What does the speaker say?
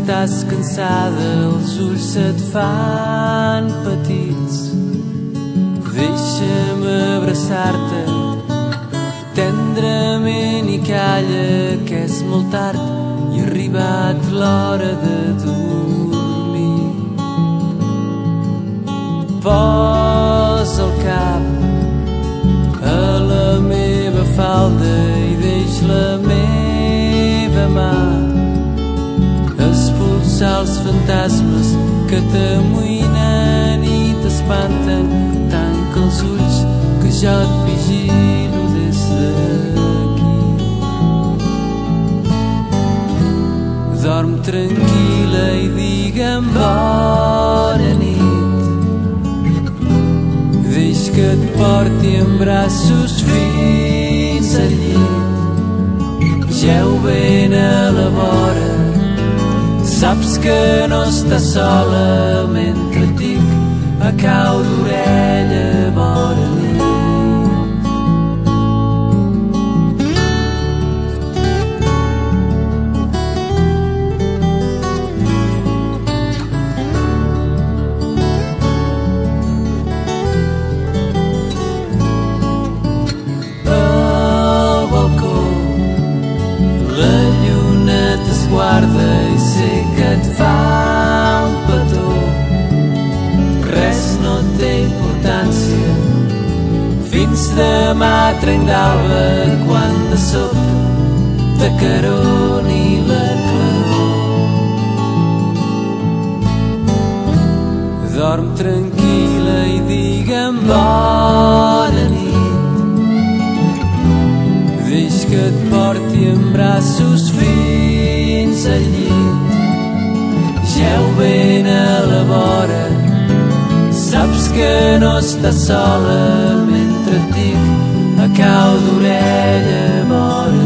estàs cansada, els ulls se't fan petits. Deixa'm abraçar-te tendrament i calla, que és molt tard i ha arribat l'hora de dormir. Posa el cap a la meva falda i deix la meva mà expulsar els fantasmes que t'amoïnen i t'espanten. Tanca els ulls que jo et vigilo des d'aquí. Dorm tranquil·la i digue'm bona nit. Deix que et porti en braços fins al llit. Jeu ben a la vora, saps que no estàs sola mentre et dic a cau d'orella bona nit. Al balcó la lluna t'esguarda i sé que et fa un petó. Res no té importància fins demà trenc d'alba, quan de sobte t'acaroni la claror. Dorm tranquil·la i digue'm bona nit. Deix que et porti en braços fins al llit. Jeu ben a la vora, saps que no estàs sola mentre et dic a cau d'orella bona